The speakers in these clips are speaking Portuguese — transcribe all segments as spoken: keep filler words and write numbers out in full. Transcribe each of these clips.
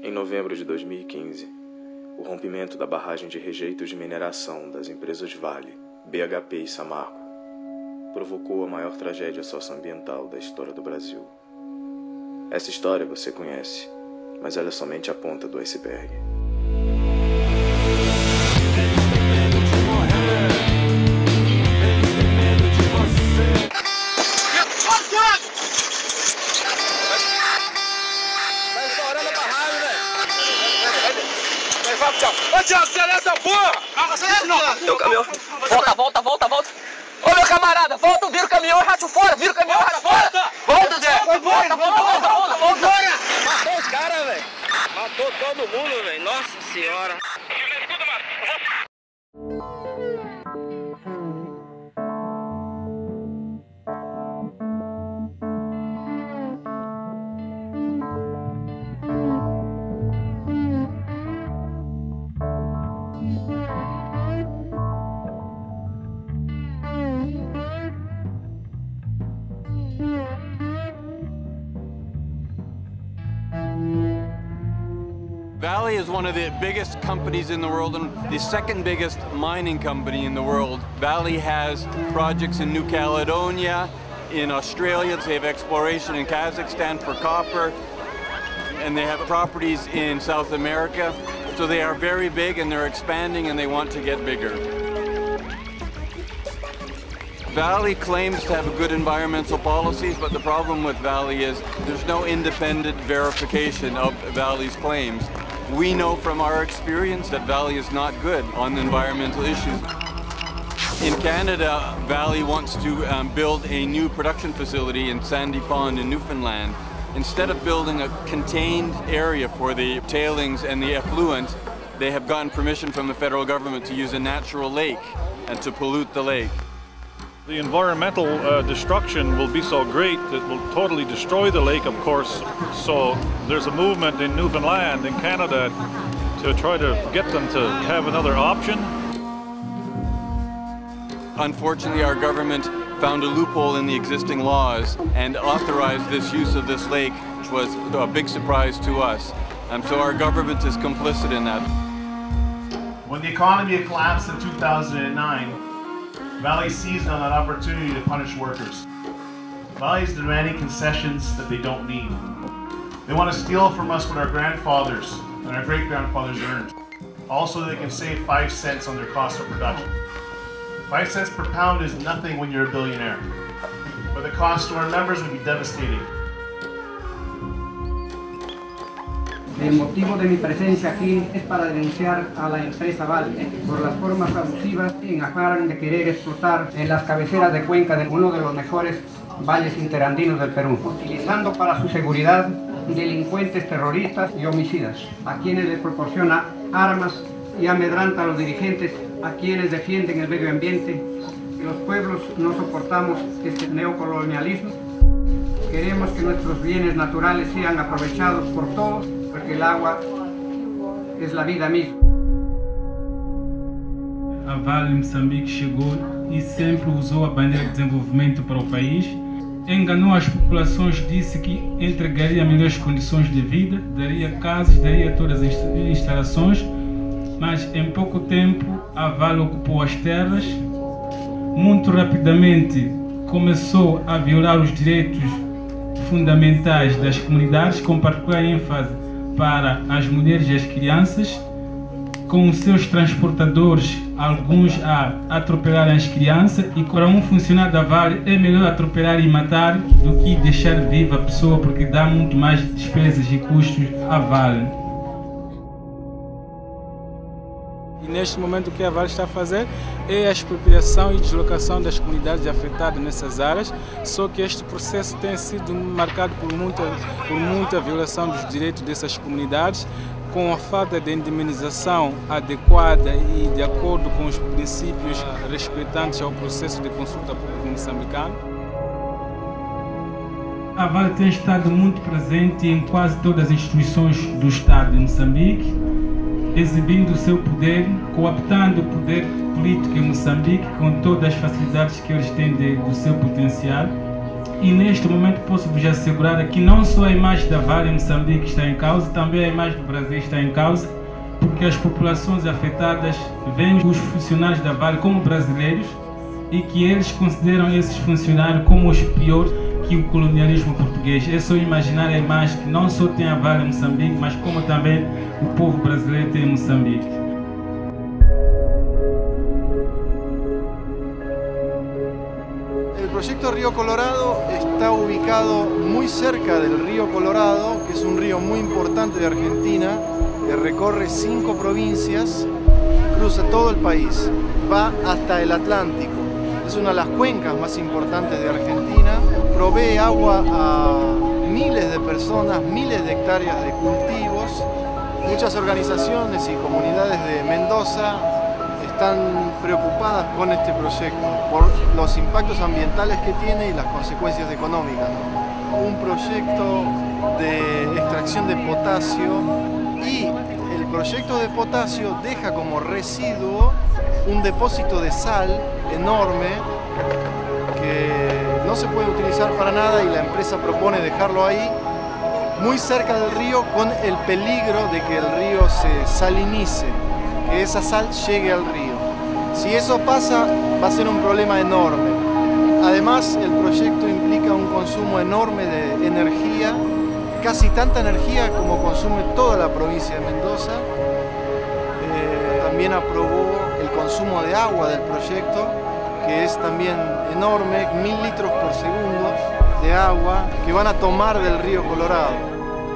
Em novembro de dois mil e quinze, o rompimento da barragem de rejeitos de mineração das empresas Vale, B H P e Samarco provocou a maior tragédia socioambiental da história do Brasil. Essa história você conhece, mas ela é somente a ponta do iceberg. Ô, Thiago, acelera essa porra! Acelera, não! Teu caminhão. Volta, volta, volta, volta! Ô, meu camarada, volta, vira o caminhão e racha fora! Vira o caminhão e racha fora! Volta, Zé! Volta, volta, volta, volta, volta! Matou os caras, velho! Matou todo mundo, velho! Nossa senhora! Escuta, mano! Vale is one of the biggest companies in the world and the second biggest mining company in the world. Vale has projects in New Caledonia, in Australia. They have exploration in Kazakhstan for copper, and they have properties in South America. So they are very big and they're expanding and they want to get bigger. Vale claims to have good environmental policies, but the problem with Vale is there's no independent verification of Vale's claims. We know from our experience that Vale is not good on environmental issues. In Canada, Vale wants to um, build a new production facility in Sandy Pond in Newfoundland. Instead of building a contained area for the tailings and the effluent, they have gotten permission from the federal government to use a natural lake and to pollute the lake. The environmental uh, destruction will be so great that it will totally destroy the lake, of course. So there's a movement in Newfoundland, in Canada, to try to get them to have another option. Unfortunately, our government found a loophole in the existing laws and authorized this use of this lake, which was a big surprise to us. And so our government is complicit in that. When the economy collapsed in two thousand nine, Vale seized on that opportunity to punish workers. Vale is demanding concessions that they don't need. They want to steal from us what our grandfathers and our great-grandfathers earned. Also, they can save five cents on their cost of production. Five cents per pound is nothing when you're a billionaire, but the cost to our members would be devastating. El motivo de mi presencia aquí es para denunciar a la empresa Vale por las formas abusivas en afán de querer explotar en las cabeceras de cuenca de uno de los mejores valles interandinos del Perú, utilizando para su seguridad delincuentes terroristas y homicidas, a quienes les proporciona armas y amedranta a los dirigentes, a quienes defienden el medio ambiente. Los pueblos no soportamos este neocolonialismo. Queremos que nuestros bienes naturales sean aprovechados por todos, porque el agua es la vida misma. A Vale Moçambique chegou e sempre usou a bandeira de desenvolvimento para o país. Enganou as populações, disse que entregaria melhores condições de vida, daria casas, daria todas as instalações, mas em pouco tempo a Vale ocupou as terras. Muito rapidamente começou a violar os direitos fundamentais das comunidades, com particular ênfase para as mulheres e as crianças, com os seus transportadores, alguns a atropelar as crianças, e para um funcionário da Vale é melhor atropelar e matar do que deixar viva a pessoa, porque dá muito mais despesas e custos à Vale. E neste momento o que a Vale está a fazer é a expropriação e deslocação das comunidades afetadas nessas áreas, só que este processo tem sido marcado por muita, por muita violação dos direitos dessas comunidades, com a falta de indemnização adequada e de acordo com os princípios respeitantes ao processo de consulta pública moçambicana. A Vale tem estado muito presente em quase todas as instituições do Estado de Moçambique, exibindo o seu poder, cooptando o poder político em Moçambique com todas as facilidades que eles têm de, do seu potencial. E neste momento posso vos assegurar que não só a imagem da Vale em Moçambique está em causa, também a imagem do Brasil está em causa, porque as populações afetadas veem os funcionários da Vale como brasileiros e que eles consideram esses funcionários como os piores que o colonialismo português. É só imaginar a imagem que não só tem a Vale em Moçambique, mas como também o povo brasileiro tem em Moçambique. El proyecto Río Colorado está ubicado muy cerca del río Colorado, que es un río muy importante de Argentina, que recorre cinco provincias, cruza todo el país, va hasta el Atlántico. Es una de las cuencas más importantes de Argentina, provee agua a miles de personas, miles de hectáreas de cultivos. Muchas organizaciones y comunidades de Mendoza están preocupadas con este proyecto por los impactos ambientales que tiene y las consecuencias económicas. Un proyecto de extracción de potasio y el proyecto de potasio deja como residuo un depósito de sal enorme que no se puede utilizar para nada y la empresa propone dejarlo ahí muy cerca del río con el peligro de que el río se salinice, que esa sal llegue al río. Si eso pasa va a ser un problema enorme. Además el proyecto implica un consumo enorme de energía, casi tanta energía como consume toda la provincia de Mendoza. Eh, también aprobó el consumo de agua del proyecto, que es también enorme, mil litros por segundo de agua que van a tomar del río Colorado.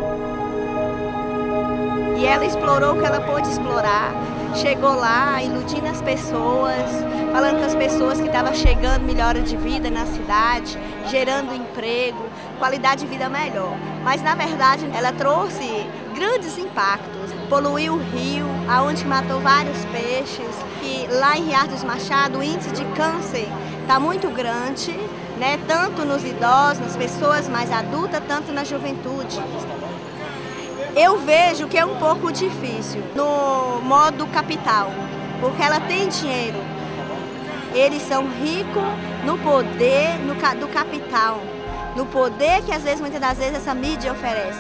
E ela explorou o que ela pôde explorar, chegou lá iludindo as pessoas, falando com as pessoas que estavam chegando melhora de vida na cidade, gerando emprego, qualidade de vida melhor. Mas na verdade ela trouxe grandes impactos, poluiu o rio, aonde matou vários peixes, e lá em Riacho dos Machados o índice de câncer está muito grande, né? Tanto nos idosos, nas pessoas mais adultas, tanto na juventude. Eu vejo que é um pouco difícil no modo capital, porque ela tem dinheiro. Eles são ricos no poder no, do capital, no poder que às vezes, muitas das vezes, essa mídia oferece.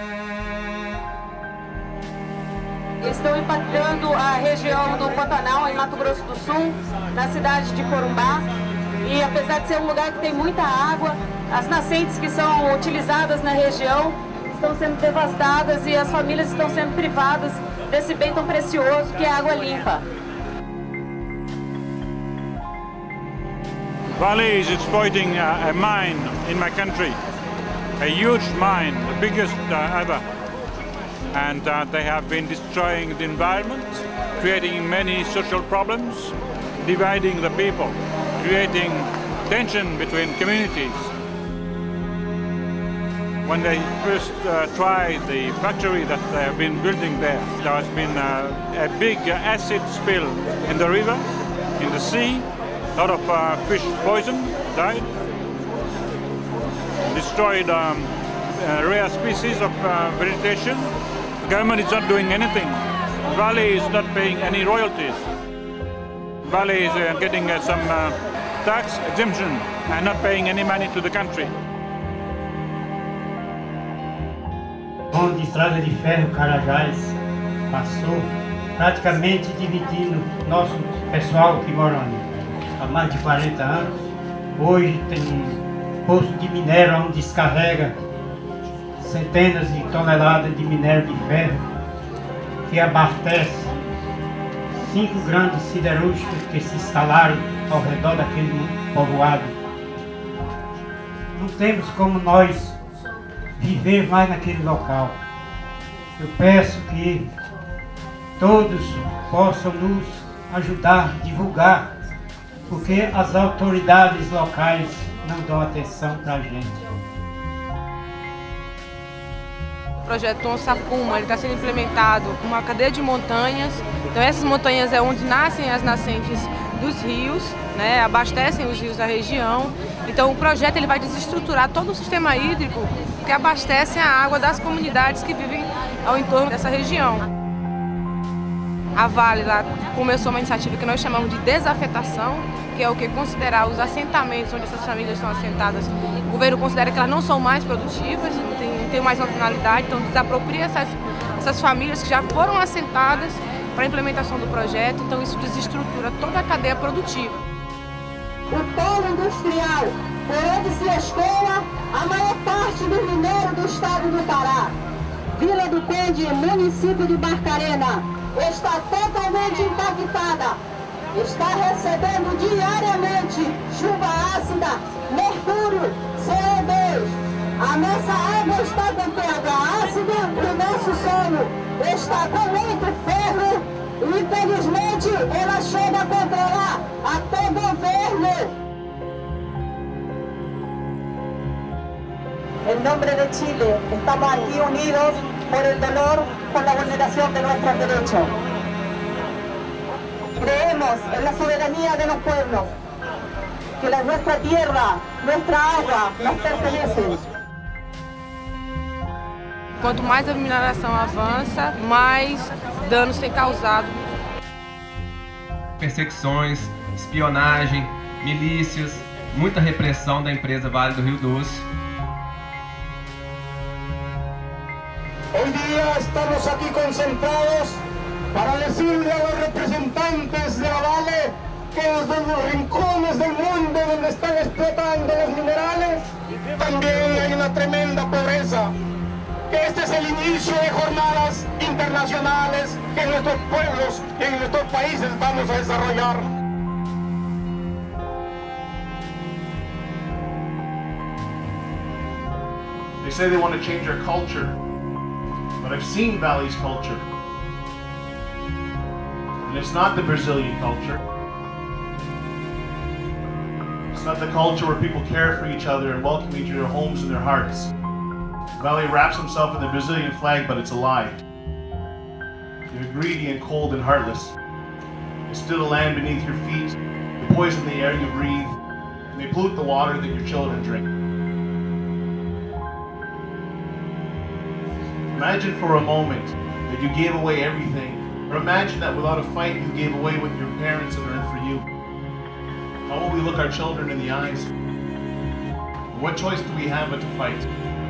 Estão impactando a região do Pantanal, em Mato Grosso do Sul, na cidade de Corumbá. E apesar de ser um lugar que tem muita água, as nascentes que são utilizadas na região estão sendo devastadas e as famílias estão sendo privadas desse bem tão precioso que é a água limpa. Vale is exploiting a, a mine in my country, a huge mine, the biggest uh, ever. And uh, they have been destroying the environment, creating many social problems, dividing the people, creating tension between communities. When they first uh, tried the factory that they have been building there, there has been uh, a big acid spill in the river, in the sea. A lot of uh, fish poison died. Destroyed um, uh, rare species of uh, vegetation. The government is not doing anything. Vale is not paying any royalties. Vale is uh, getting uh, some uh, tax exemption and not paying any money to the country. Onde estrada de ferro Carajás passou, praticamente dividindo nosso pessoal que mora há mais de quarenta anos. Hoje tem um posto de minério onde descarrega centenas de toneladas de minério de ferro que abastece cinco grandes siderúrgicas que se instalaram ao redor daquele povoado. Não temos como nós viver mais naquele local. Eu peço que todos possam nos ajudar, divulgar, porque as autoridades locais não dão atenção para a gente. O projeto Onça Puma está sendo implementado com uma cadeia de montanhas. Então essas montanhas é onde nascem as nascentes dos rios, né, abastecem os rios da região. Então o projeto ele vai desestruturar todo o sistema hídrico que abastece a água das comunidades que vivem ao entorno dessa região. A Vale lá começou uma iniciativa que nós chamamos de desafetação, que é o que considerar os assentamentos onde essas famílias estão assentadas, o governo considera que elas não são mais produtivas, não tem, não tem mais uma finalidade, então desapropria essas, essas famílias que já foram assentadas para a implementação do projeto, então isso desestrutura toda a cadeia produtiva. O polo industrial, por onde se escoa a maior parte do minério do estado do Pará, Vila do Conde, município de Barcarena, está totalmente impactada. Está recebendo diariamente chuva ácida, mercúrio, C O dois. A nossa água está com pH ácido, o nosso solo está com muito ferro e, infelizmente, ela chega a controlar até o governo. En nombre de Chile, estamos aquí unidos por el dolor, por la vulneración de nuestros derechos. Creemos en la soberanía de los pueblos, que la, nuestra tierra, nuestra agua nos pertenece. Quanto mais a mineração avança, mais danos tem causado. Perseguições, espionagem, milícias, muita repressão da empresa Vale do Rio Doce. Hoy día estamos aquí concentrados para decirle a los representantes de la Vale que desde los rincones del mundo donde están explotando los minerales también hay una tremenda pobreza, que este es el inicio de jornadas internacionales que en nuestros pueblos, en nuestros países vamos a desarrollar. They say they want to change our culture, but I've seen Valley's culture. And it's not the Brazilian culture. It's not the culture where people care for each other and welcome each other homes and their hearts. Valley wraps himself in the Brazilian flag, but it's a lie. You're greedy and cold and heartless. You steal the land beneath your feet, you poison the air you breathe, and they pollute the water that your children drink. Imagine for a moment that you gave away everything. Or imagine that without a fight you gave away what your parents have earned for you. How will we look our children in the eyes? What choice do we have but to fight?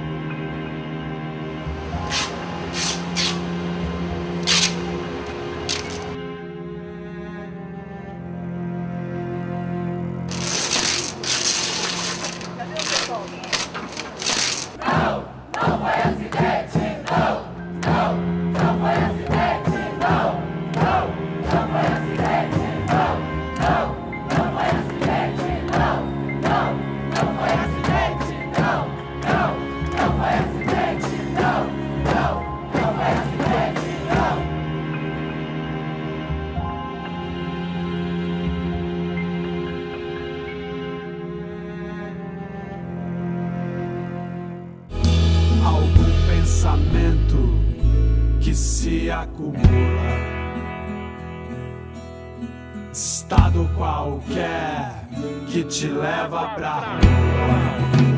Pensamento que se acumula, estado qualquer que te leva pra rua.